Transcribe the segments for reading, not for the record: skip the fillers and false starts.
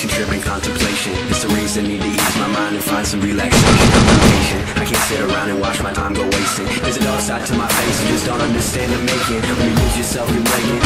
sensation, tripping contemplation. It's the reason, need to ease my mind and find some relaxation. I'm impatient, I can't sit around and watch my time go wasting. There's a dark side to my face, you just don't understand the making. When you lose yourself, you're breaking.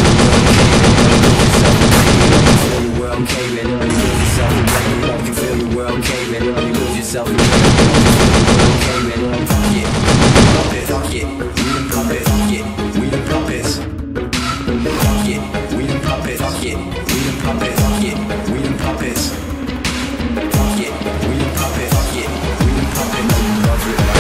You feel your world caving. When you lose yourself, you're breaking. You feel your world caving. When you lose yourself, you're breaking. Fuck it, puppet, fuck it, we them puppets, fuck it, we them puppets. Fuck it, we them puppets, fuck it, we them puppets, fuck it, we them puppets. Fuck it, we them puppets, fuck it, we them puppets.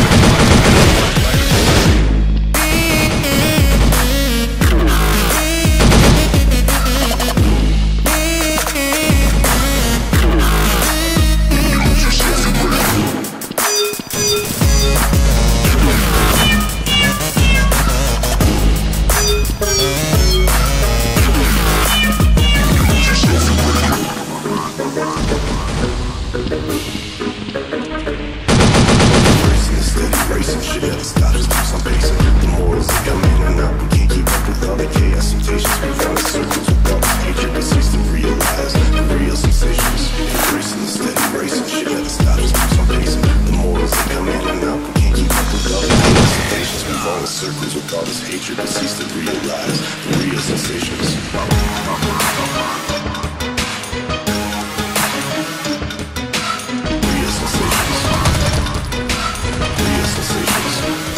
Circles with all this hatred that cease to realize the real sensations. Real sensations. Real sensations.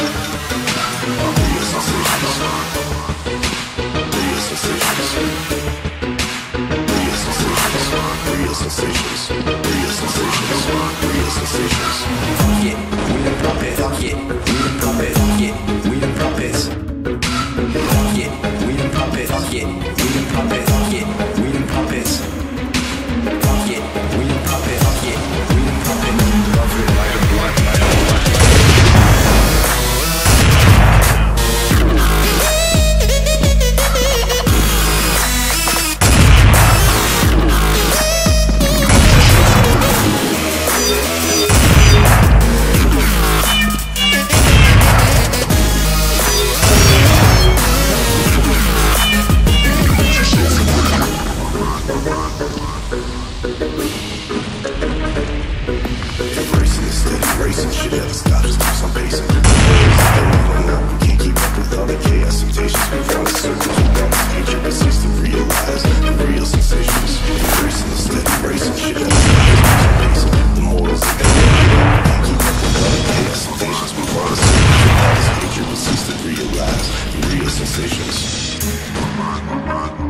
Real sensations. Real sensations. Real sensations. Real sensations. Real sensations. Real sensations. Fuck it, we the puppet. Fuck it, we the puppet. Fuck it. Fuck it, we them puppets. Fuck it, we them puppets. Fuck it, we them puppets. Fuck it, we them puppets. Fuck it, we them puppets. Love it like a blunt. Racing shit never stops, keeps on pacing. The world is going up, we can't keep up with all the chaos. Temptations, we found the circles with all this hatred that cease to realize the real sensations. Racing the steady, racing shit never stops, keeps on pacing. The morals are going up, we can't keep up with all the chaos. Temptations, we found the circles with all this hatred that cease to realize the real sensations.